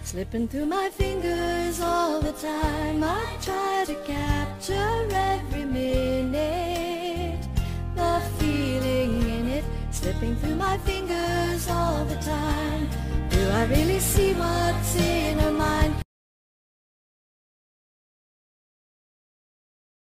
slipping through my fingers all the time. I try to capture every minute, the feeling in it, slipping through my fingers all the time. Do I really see what's in